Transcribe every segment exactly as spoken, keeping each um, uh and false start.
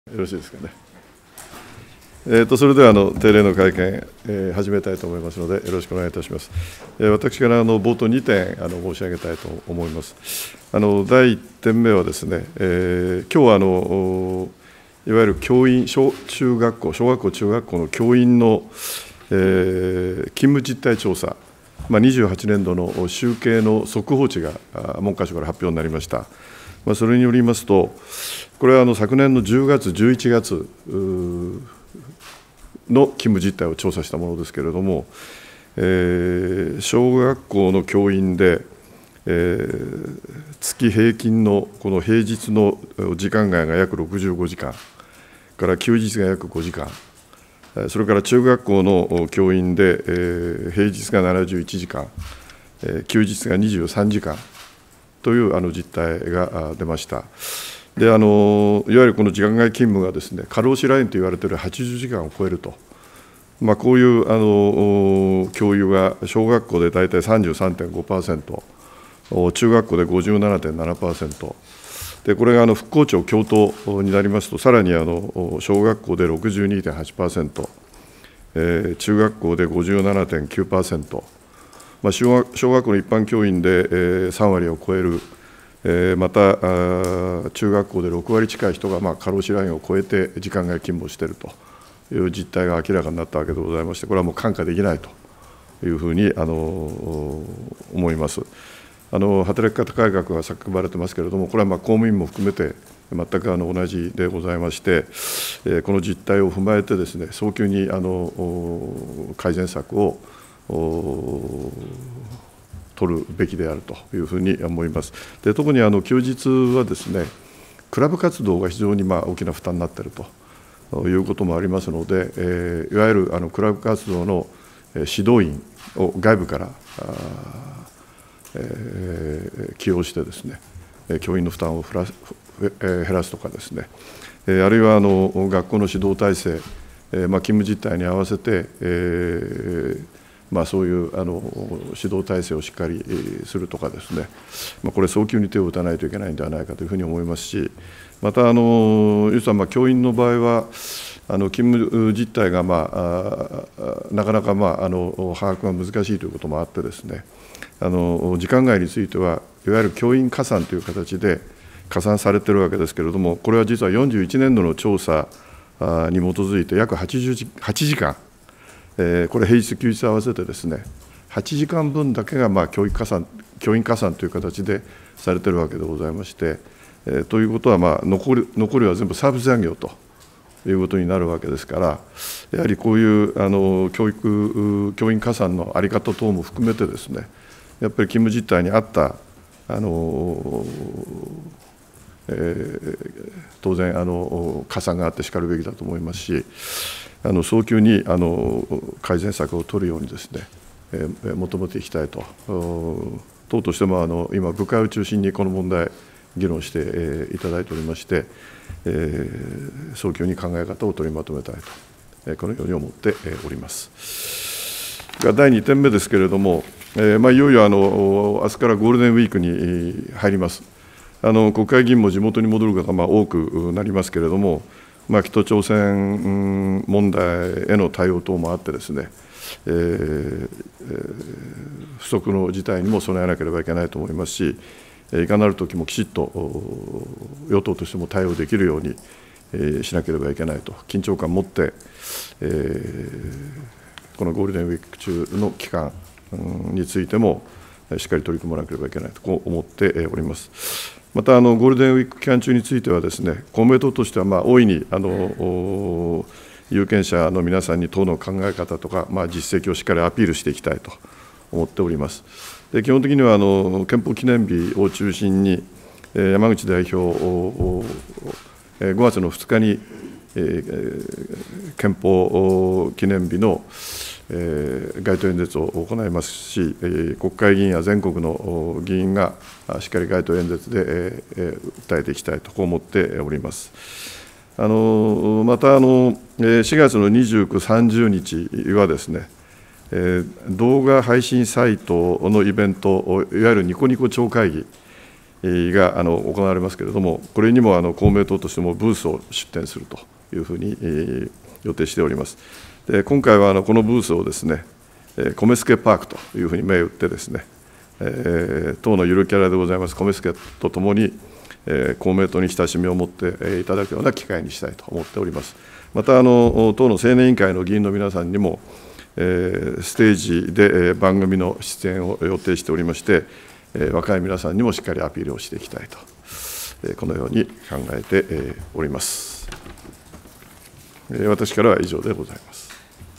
よろしいですかね。えー、とそれではあの定例の会見、えー、始めたいと思いますので、よろしくお願いいたします。えー、私からあの冒頭にてんあの申し上げたいと思います。あのだいいってんめはですね、えー、今日はあのいわゆる教員、小中学校、小学校、中学校の教員の、えー、勤務実態調査、まあ、にじゅうはちねんどの集計の速報値が文科省から発表になりました。まあ、それによりますと、これはあの昨年のじゅうがつ、じゅういちがつの勤務実態を調査したものですけれども、えー、小学校の教員で、えー、月平均のこの平日の時間外が約ろくじゅうごじかん、から休日が約ごじかん、それから中学校の教員で、えー、平日がななじゅういちじかん、えー、休日がにじゅうさんじかんというあの実態が出ました。であのいわゆるこの時間外勤務がですね、過労死ラインと言われているはちじゅうじかんを超えると、まあ、こういうあの教諭が小学校で大体 さんじゅうさんてんごパーセント、中学校で ごじゅうななてんななパーセント、でこれがあの復興庁教頭になりますと、さらにあの小学校で ろくじゅうにてんはちパーセント、えー、中学校で ごじゅうななてんきゅうパーセント、まあ、小学小学校の一般教員で、えー、さんわりを超える、えー、また中学校でろくわり近い人が、まあ、過労死ラインを超えて時間外勤務をしているという実態が明らかになったわけでございまして、これはもう看過できないというふうにあの思います。あの働き方改革が叫ばれてますけれども、これはまあ公務員も含めて全くあの同じでございまして、えー、この実態を踏まえてですね、早急にあの改善策を取るべきであるというふうに思います。で特にあの休日はですね、クラブ活動が非常にまあ大きな負担になっているということもありますので、えー、いわゆるあのクラブ活動の指導員を外部から、えー、起用してですね、教員の負担を減らす、減らすとかですね、あるいはあの学校の指導体制、えーまあ、勤務実態に合わせて、えーまあ、そういうあの指導体制をしっかりするとかですね、まあ、これ、早急に手を打たないといけないんではないかというふうに思いますし、また、あのゆうさん、まあ、教員の場合は、あの勤務実態が、まあ、なかなか、まあ、あの把握が難しいということもあってですね、あの時間外については、いわゆる教員加算という形で加算されているわけですけれども、これは実はよんじゅういちねんどの調査に基づいて、約はちじゅうはちじかん、えー、これ、平日、休日合わせてですね、はちじかんぶんだけがまあ教育加算、教員加算という形でされているわけでございまして、えー、ということは、まあ残り、残りは全部サービス残業ということになるわけですから、やはりこういうあの教育、教員加算の在り方等も含めてですね、やっぱり勤務実態に合ったあの、えー、当然あの加算があってしかるべきだと思いますし、あの早急にあの改善策を取るようにですね、えー、求めていきたいと、党としてもあの今、部会を中心にこの問題、議論して、えー、いただいておりまして、えー、早急に考え方を取りまとめたいと、えー、このように思っております。だいにてんめですけれども、えーまあ、いよいよあの明日からゴールデンウィークに入ります。あの国会議員も地元に戻る方がまあ多くなりますけれども、まあ、北朝鮮問題への対応等もあってですね、えーえー、不測の事態にも備えなければいけないと思いますし、いかなるときもきちっと与党としても対応できるように、えー、しなければいけないと、緊張感を持って、えー、このゴールデンウィーク中の期間についても、しっかり取り組まなければいけないとこう思っております。またあのゴールデンウィーク期間中についてはですね、公明党としてはまあ大いにあの有権者の皆さんに党の考え方とか、まあ、実績をしっかりアピールしていきたいと思っております。で基本的にはあの憲法記念日を中心に、山口代表、ごがつのふつかに憲法記念日の街頭演説を行いますし、国会議員や全国の議員がしっかり街頭演説で訴えていきたいとこう思っております。あのまたあの、しがつのにじゅうく、さんじゅうにちはですね、動画配信サイトのイベント、いわゆるニコニコ超会議があの行われますけれども、これにもあの公明党としてもブースを出展するというふうに予定しております。で今回はあのこのブースをですね、コメスケパークというふうに銘打ってですね、えー、党のゆるキャラでございますコメスケとともに、えー、公明党に親しみを持っていただくような機会にしたいと思っております。またあの党の青年委員会の議員の皆さんにも、えー、ステージで番組の出演を予定しておりまして、えー、若い皆さんにもしっかりアピールをしていきたいと、えー、このように考えて、えー、おります。えー、私からは以上でございます。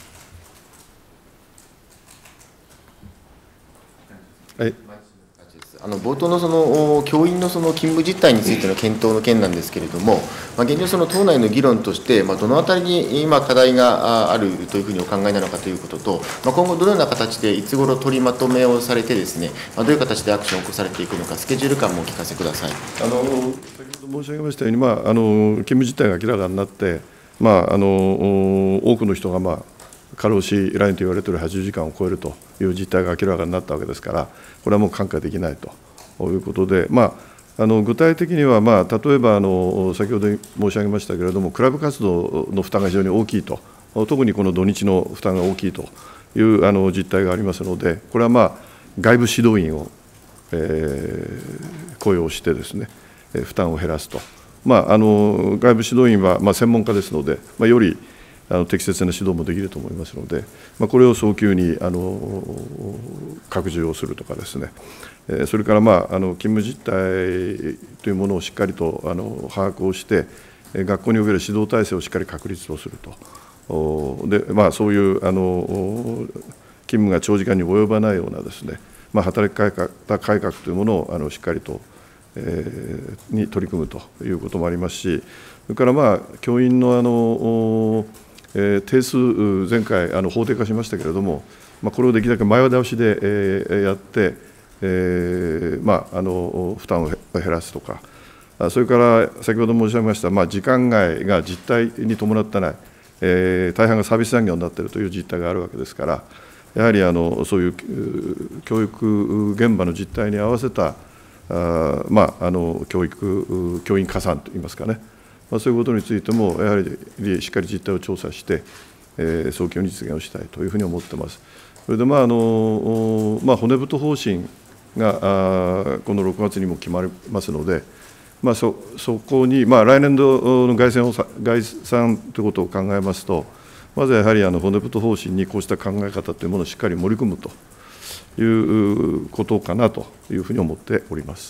はい、 あの冒頭のその教員のその勤務実態についての検討の件なんですけれども、まあ、現状、その党内の議論として、まあ、どのあたりに今、課題があるというふうにお考えなのかということと、まあ、今後、どのような形でいつ頃取りまとめをされてですね、まあ、どういう形でアクションを起こされていくのか、スケジュール感もお聞かせください。 あの先ほど申し上げましたように、まあ、あの勤務実態が明らかになって、まあ、あの多くの人が、まあ、過労死ラインと言われているはちじゅうじかんを超えるという実態が明らかになったわけですから、これはもう看過できないということで、まあ、あの具体的には、まあ、例えばあの先ほど申し上げましたけれども、クラブ活動の負担が非常に大きいと、特にこの土日の負担が大きいというあの実態がありますので、これは、まあ、外部指導員を、えー、雇用してですね、負担を減らすと、まあ、あの外部指導員は、まあ、専門家ですので、まあ、よりあの適切な指導もできると思いますので、まあ、これを早急にあの拡充をするとかですね、それから、まあ、あの勤務実態というものをしっかりとあの把握をして、学校における指導体制をしっかり確立をすると、でまあ、そういうあの勤務が長時間に及ばないようなですね、まあ、働き方改革というものをあのしっかりと、えー、に取り組むということもありますし、それから、まあ、教員のあのえー、定数、前回あの法定化しましたけれども、まあ、これをできるだけ前倒しで、えー、やって、えーまあ、あの負担を減らすとか、それから先ほど申し上げました、まあ、時間外が実態に伴ってない、えー、大半がサービス産業になっているという実態があるわけですから、やはりあのそういう教育現場の実態に合わせた、あまあ、あの教育、教員加算といいますかね、まあ、そういうことについても、やはりしっかり実態を調査して、えー、早急に実現をしたいというふうに思っています。それで、まああのまあ、骨太方針があこのろくがつにも決まりますので、まあ、そ, そこに、まあ、来年度の概算を概算ということを考えますと、まずやはりあの骨太方針にこうした考え方というものをしっかり盛り込むということかなというふうに思っております。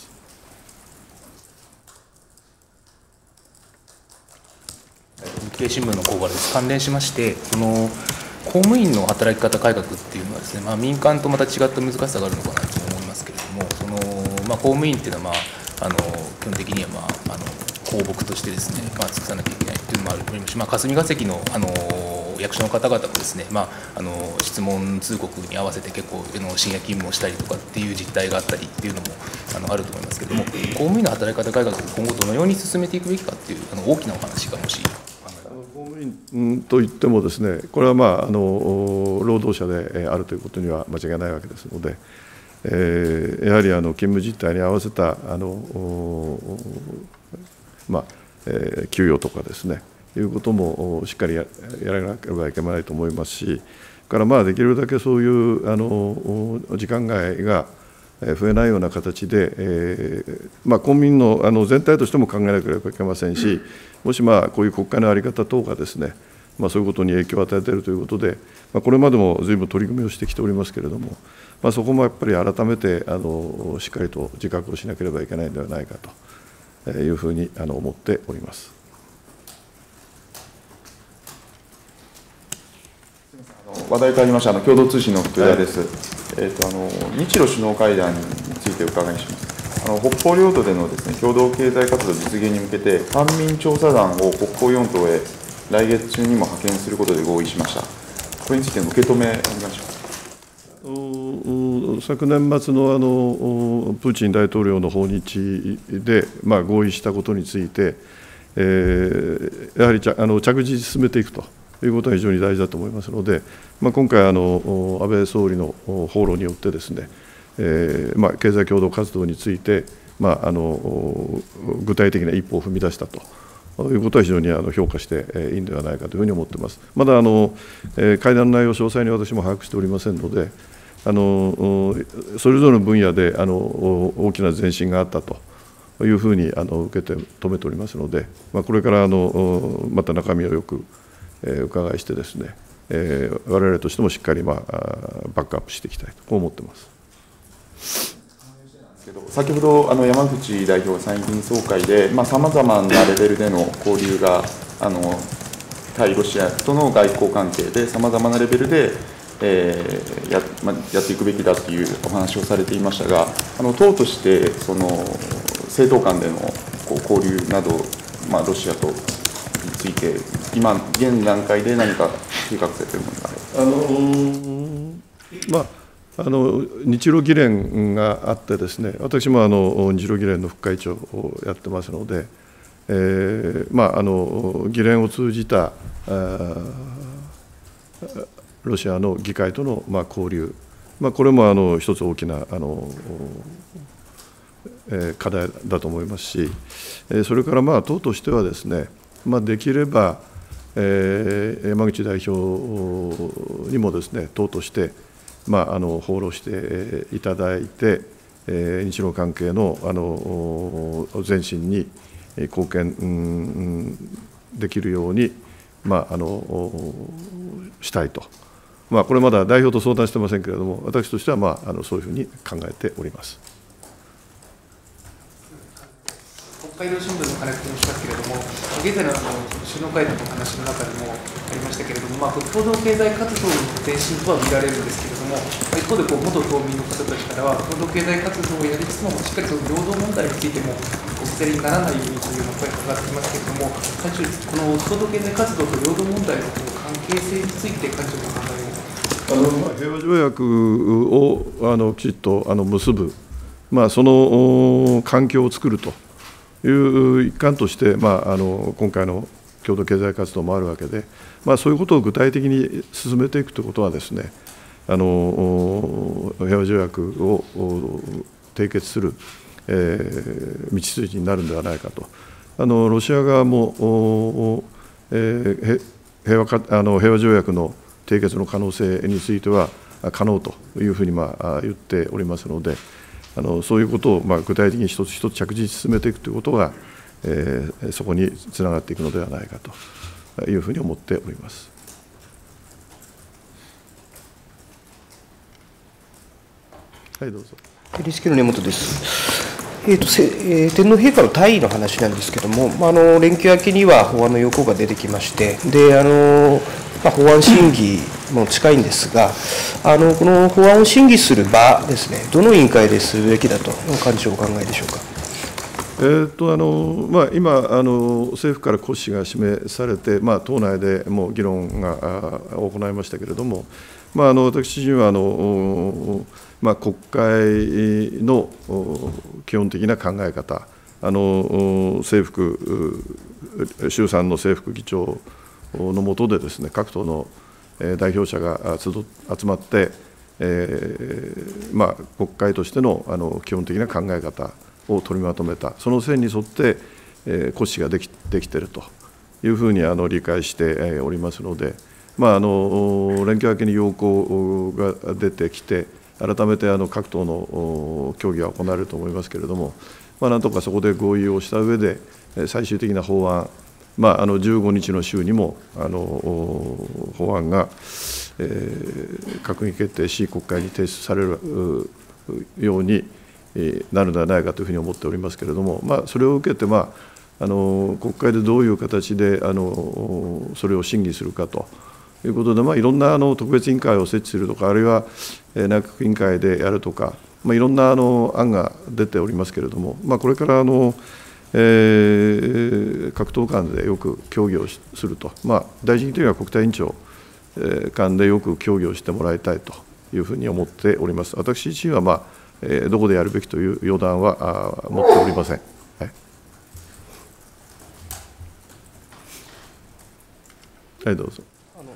日経新聞の広報です。関連しまして、その公務員の働き方改革っていうのはですね、まあ、民間とまた違った難しさがあるのかなと思いますけれども、そのまあ、公務員っていうのは、まあ、あの基本的には、まあ、あの公僕としてですね、まあ、尽くさなきゃいけないというのもありますし、まあ、霞が関のあの役所の方々もですね、まあ、あの質問通告に合わせて結構の深夜勤務をしたりとかっていう実態があったりっていうのもあのあると思いますけれども、公務員の働き方改革を今後どのように進めていくべきかっていうあの大きなお話がもし。 公務員といってもですね、これは、まあ、あの労働者であるということには間違いないわけですので、えー、やはりあの勤務実態に合わせたあの、まあえー、給与とかですね、いうこともしっかり や, やらなければいけないと思いますし、から、まあ、できるだけそういうあの時間外が増えないような形で、えーまあ、公務員 の, あの全体としても考えなければいけませんし、もし、まあ、こういう国会の在り方等がですね、まあ、そういうことに影響を与えているということで、まあ、これまでもずいぶん取り組みをしてきておりますけれども、まあ、そこもやっぱり改めてあのしっかりと自覚をしなければいけないのではないかというふうにあの思っております。 話題変わりました、あの共同通信の福田です。はい、えーとあの日露首脳会談についてお伺いします。あの北方領土でのですね、共同経済活動実現に向けて、官民調査団を北方四島へ来月中にも派遣することで合意しました。これについての受け止め、お願いします。 昨年末のあのプーチン大統領の訪日で、まあ、合意したことについて、えー、やはりあの着実に進めていくということが非常に大事だと思いますので、まあ、今回あの、安倍総理の訪ロによってですね、えーまあ、経済共同活動について、 まあ、あの具体的な一歩を踏み出したということは非常にあの評価していいんではないかというふうに思っています。まだあの会談の内容を詳細に私も把握しておりませんので、あのそれぞれの分野であの大きな前進があったというふうにあの受け止めておりますので、まあ、これからあのまた中身をよく伺いしてですね、我々としてもしっかり、まあ、バックアップしていきたいとこう思っています。 先ほどあの山口代表が参議院総会でさまざ、まなレベルでの交流があの対ロシアとの外交関係でさまざまなレベルで、えー や, まあ、やっていくべきだというお話をされていましたが、あの党としてその政党間でのこう交流など、まあ、ロシアとについて今現段階で何か計画されているものがあれば。あのーまああの日露議連があってですね、私もあの日露議連の副会長をやってますので、えーまあ、あの議連を通じたロシアの議会とのまあ交流、まあ、これもあの一つ大きなあの、えー、課題だと思いますし、それからまあ党としてはですね、まあ、できれば、えー、山口代表にもですね、党としてまあ、あの放浪していただいて、えー、日露関係のあの前進に貢献、うん、できるように、まあ、あのしたいと、まあ、これまだ代表と相談してませんけれども、私としては、まあ、あのそういうふうに考えております。 北海道新聞の金子と申しますけれども、現在の首脳会談の話の中でもありましたけれども、まあ、共同経済活動の前進とは見られるんですけれども、一方でこう元島民の方たちからは、共同経済活動をやりつつも、しっかりその労働問題についても、置き去りにならないようにというような声が上がってきますけれども、最初、この共同経済活動と労働問題の関係性について、幹事長の考えを。 あの平和条約をあのきちっとあの結ぶ、まあ、その環境を作るという一環として、まあ、あの今回の共同経済活動もあるわけで、まあ、そういうことを具体的に進めていくということはですね、あの平和条約を締結する、えー、道筋になるんではないかと。あのロシア側も、えー、平和かあの平和条約の締結の可能性については可能というふうに、まあ、言っておりますので、あのそういうことを、まあ、具体的に一つ一つ着実に進めていくということが、えー、そこにつながっていくのではないかというふうに思っております。はい、どうぞ。 エヌエイチケー の根本です。えーとせえー、天皇陛下の退位の話なんですけれども、まあ、あの連休明けには法案の要項が出てきまして、であのまあ、法案審議も近いんですが、あのこの法案を審議する場ですね、どの委員会でするべきだと、幹事長お考えでしょうか。 えーとあのまあ、今あの、政府から骨子が示されて、まあ、党内でもう議論が行いましたけれども、まあ、あの私自身はあの、まあ、国会の基本的な考え方、あの政府衆参の政府議長の下でですね、各党の代表者が集まって、えーまあ、国会としてのあの基本的な考え方を取りまとめた、その線に沿って、えー、骨子ができできているというふうにあの理解しておりますので、まあ、あの連休明けに要項が出てきて、改めてあの各党の協議が行われると思いますけれども、まあ、なんとかそこで合意をした上で、最終的な法案、まあ、あのじゅうごにちの週にもあの法案が、えー、閣議決定し、国会に提出されるようになるのではないかというふうに思っておりますけれども、まあ、それを受けて、まあ、あの国会でどういう形であのそれを審議するかということで、まあ、いろんなあの特別委員会を設置するとか、あるいは内閣委員会でやるとか、まあ、いろんなあの案が出ておりますけれども、まあ、これからあの、えー、各党間でよく協議をすると、まあ、大臣的には国対委員長間でよく協議をしてもらいたいというふうに思っております。私自身は、まあえー、どこでやるべきという予断はあ持っておりません。はい、 はい、どうぞ。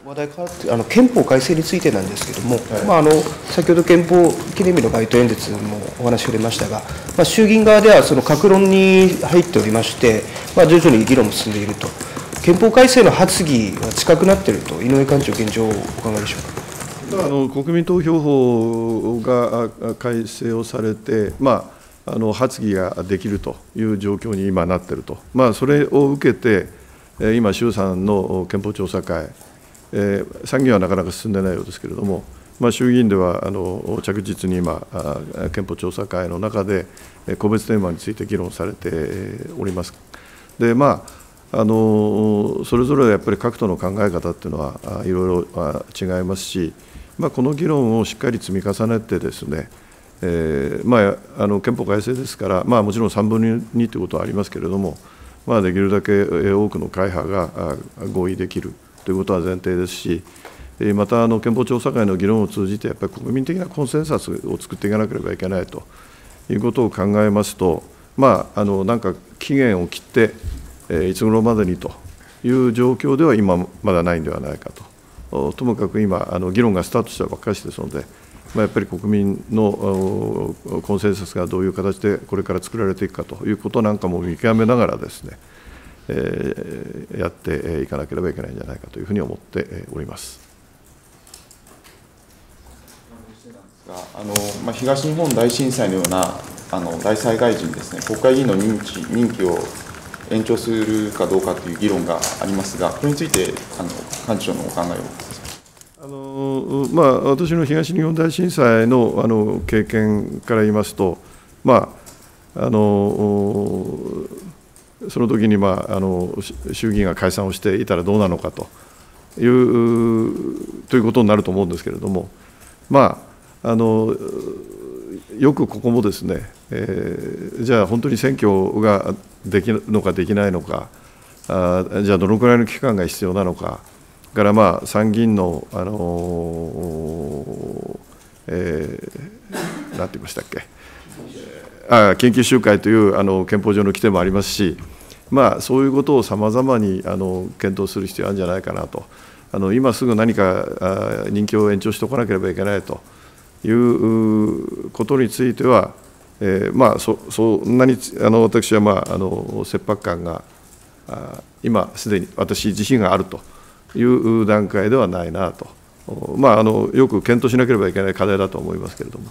話題変わってあの憲法改正についてなんですけれども、はい、まあ、あの先ほど憲法記念日の街頭演説もお話し触れましたが、まあ、衆議院側ではその各論に入っておりまして、まあ、徐々に議論も進んでいると、憲法改正の発議は近くなっていると、井上幹事長、現状、お考えでしょうか。 あの国民投票法が改正をされて、まあ、あの発議ができるという状況に今なっていると、まあ、それを受けて、今、衆参の憲法調査会、えー、参議院はなかなか進んでないようですけれども、まあ、衆議院ではあの着実に今、憲法調査会の中で、個別テーマについて議論されております。で、まあ、あのそれぞれやっぱり各党の考え方っていうのはいろいろ違いますし、まあ、この議論をしっかり積み重ねてですね、えーまあ、あの憲法改正ですから、まあ、もちろんさんぶんのにということはありますけれども、まあ、できるだけ多くの会派が合意できるということは前提ですし、またあの憲法調査会の議論を通じて、やっぱり国民的なコンセンサスを作っていかなければいけないということを考えますと、まあ、あのなんか期限を切って、いつ頃までにという状況では今まだないんではないかと、ともかく今、あの議論がスタートしたばっかりですので、まあ、やっぱり国民のコンセンサスがどういう形でこれから作られていくかということなんかも見極めながらですね、えー、やっていかなければいけないんじゃないかというふうに思っております。 あのまあ、東日本大震災のようなあの大災害時にですね、国会議員の任期任期を延長するかどうかという議論がありますが、これについてあの幹事長のお考えを。 あのまあ、私の東日本大震災 の, あの経験から言いますと、まあ、あのその時に、まあ、あの衆議院が解散をしていたらどうなのかというということになると思うんですけれども、まあ、あのよくここもですね、えー、じゃあ本当に選挙ができるのかできないのか、あじゃあどのくらいの期間が必要なのか、からまあ参議院の、あのえー、なんて言いましたっけ、あ研究集会というあの憲法上の規定もありますし、まあ、そういうことをさまざまにあの検討する必要があるんじゃないかなと、あの今すぐ何か任期を延長しておかなければいけないということについては、えーまあ、そ, そんなにあの私は、まあ、あの切迫感があ今すでに私自身があるという段階ではないなと、まあ、あのよく検討しなければいけない課題だと思いますけれども。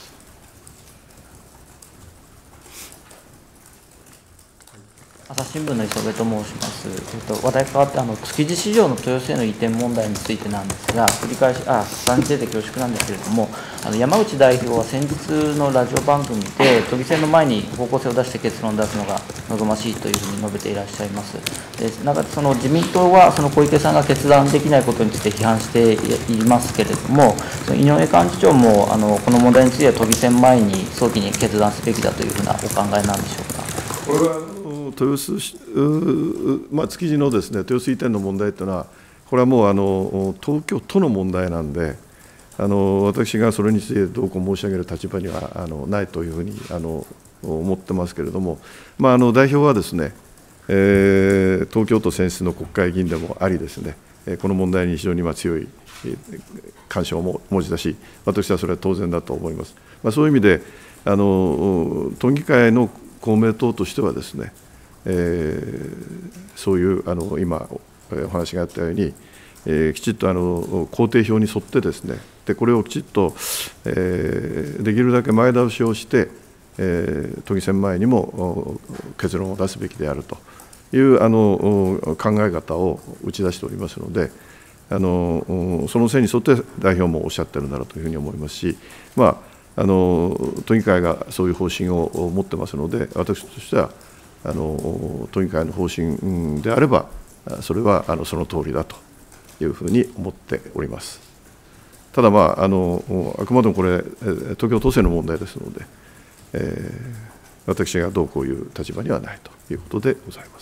朝日新聞の磯部と申します。えっと、話題変わって、あの築地市場の豊洲への移転問題についてなんですが、繰り返し、あ、重ねてて恐縮なんですけれども、あの山内代表は先日のラジオ番組で、都議選の前に方向性を出して結論を出すのが望ましいというふうに述べていらっしゃいます。でなんかその自民党は、その小池さんが決断できないことについて批判していますけれども、その井上幹事長もあのこの問題については都議選前に早期に決断すべきだというふうなお考えなんでしょうか。 これは豊洲、まあ、築地のですね、豊洲移転の問題というのは、これはもうあの東京都の問題なんで、あの私がそれについてどうこう申し上げる立場にはあのないというふうにあの思ってますけれども、まあ、あの代表はですね、えー、東京都選出の国会議員でもありですね、この問題に非常に強い関心を持ち出し、私はそれは当然だと思います。まあ、そういう意味で、あの都議会の公明党としてはですね、えー、そういうあの今お話があったように、えー、きちっとあの工程表に沿ってですね、でこれをきちっと、えー、できるだけ前倒しをして、えー、都議選前にも結論を出すべきであるというあの考え方を打ち出しておりますので、あのその線に沿って代表もおっしゃってるんだろうというふうに思いますし、まあ、あの都議会がそういう方針を持ってますので、私としてはあの都議会の方針であれば、それはあのその通りだというふうに思っております。ただ、まあ、あのあくまでもこれ、東京都政の問題ですので、えー、私がどうこういう立場にはないということでございます。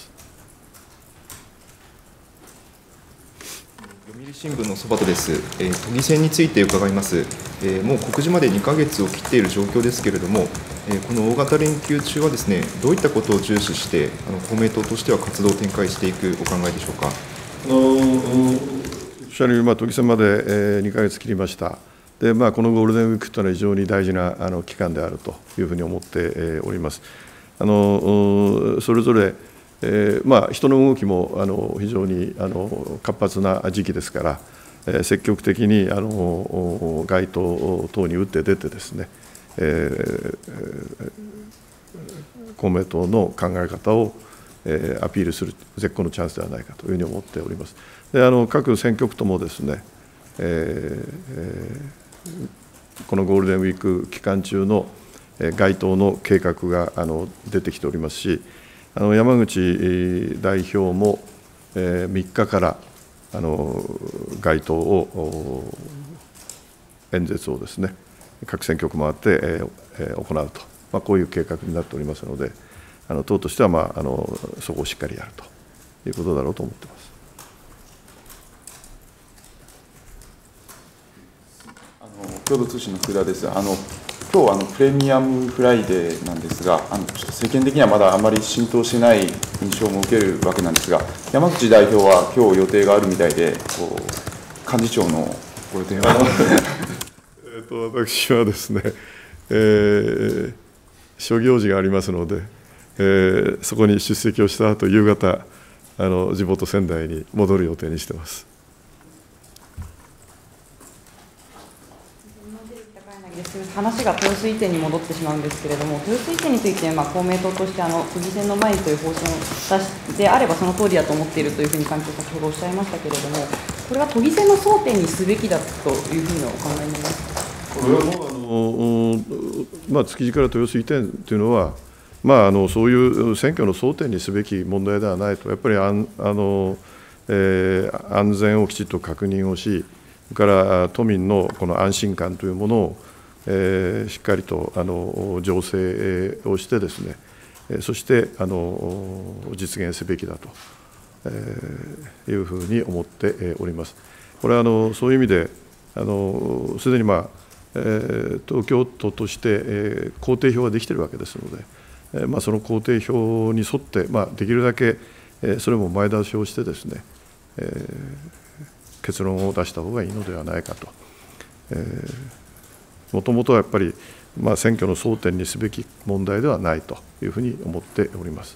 読売新聞の曽端です、えー、都議選について伺います、えー、もう告示までにかげつを切っている状況ですけれども、えー、この大型連休中はですね、どういったことを重視してあの公明党としては活動を展開していくお考えでしょうか。 あのしゃるように、まあ、都議選まで、えー、にかげつ切りました。でまあ、このゴールデンウィークというのは非常に大事なあの期間であるというふうに思って、えー、おります。あのそれぞれ、えーまあ、人の動きもあの非常にあの活発な時期ですから、えー、積極的にあの街頭等に打って出てですね、えー、公明党の考え方を、えー、アピールする絶好のチャンスではないかというふうに思っております。であの各選挙区ともですね、えーえーこのゴールデンウィーク期間中の街頭の計画があの出てきておりますし、あの山口代表もみっかからあの街頭を演説をですね、各選挙区回って行うと、まあ、こういう計画になっておりますので、あの党としては、まあ、あのそこをしっかりやるということだろうと思っています。 共同通信の福田です。あの今日あのプレミアムフライデーなんですが、あのちょっと世間的にはまだあまり浸透しない印象も受けるわけなんですが、山口代表は今日予定があるみたいで、こう幹事長のご予定はえと私はですね、えー、諸行事がありますので、えー、そこに出席をした後夕方あの地元仙台に戻る予定にしています。 話が豊洲移転に戻ってしまうんですけれども、豊洲移転について、まあ、公明党としてあの都議選の前にという方針を出しであればその通りだと思っているというふうに幹事長、先ほどおっしゃいましたけれども、これは都議選の争点にすべきだというふうにお考えになりますか。 これはもうあの、まあ、築地から豊洲移転というのは、まあ、あのそういう選挙の争点にすべき問題ではないと、やっぱりあんあの、えー、安全をきちっと確認をし、それから都民のこの安心感というものをえー、しっかりとあの醸成をしてですね、そしてあの実現すべきだと、えー、いうふうに思っております。これはあのそういう意味で、すでに、まあえー、東京都として、えー、工程表ができているわけですので、えーまあ、その工程表に沿って、まあ、できるだけ、えー、それも前倒しをしてですね、えー、結論を出した方がいいのではないかと。えーもともとはやっぱり、まあ、選挙の争点にすべき問題ではないというふうに思っております。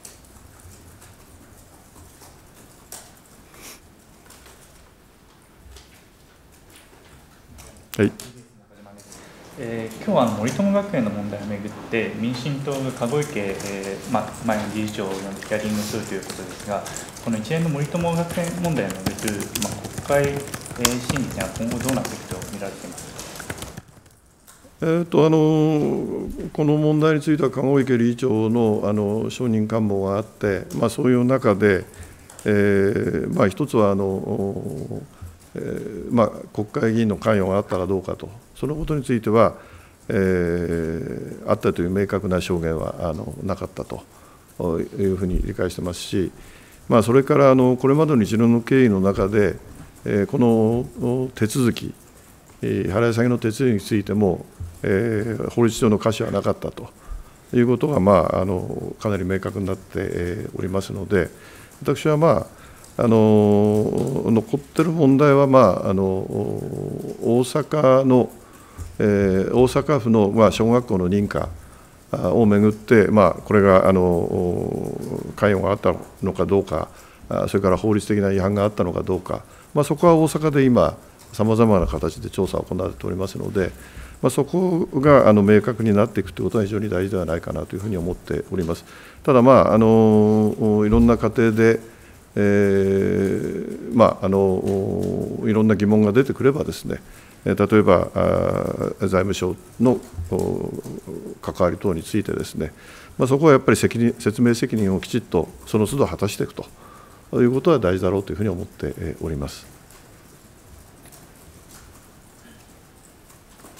はい。 えー、今日は森友学園の問題をめぐって民進党が籠池、えーまあ、前の理事長を呼んでヒアリングするということですが、この一連の森友学園問題をめぐる、まあ、国会、えー、審議は今後どうなっていくと見られていますか。 えー、とあのこの問題については、籠池理事長のあの承認喚問があって、まあ、そういう中で、えーまあ、一つはあの、えーまあ、国会議員の関与があったかどうかと、そのことについては、えー、あったという明確な証言はあのなかったというふうに理解してますし、まあ、それからあのこれまでの一連の経緯の中で、えー、この手続き、払い下げの手続きについても、えー、法律上の可視はなかったということが、まあ、あのかなり明確になっておりますので、私は、まあ、あの残っている問題は、まあ、あの大阪の、えー、大阪府の、まあ、小学校の認可をめぐって、まあ、これがあの関与があったのかどうか、それから法律的な違反があったのかどうか、まあ、そこは大阪で今、さまざまな形で調査を行われておりますので、まあ、そこがあの明確になっていくということは非常に大事ではないかなというふうに思っております。ただ、まあ、あのいろんな過程で、えーまあ、あのいろんな疑問が出てくればですね、例えば財務省の関わり等についてですね、まあ、そこはやっぱり責任説明責任をきちっとその都度果たしていくということは大事だろうというふうに思っております。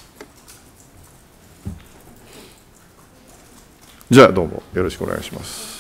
じゃあどうもよろしくお願いします。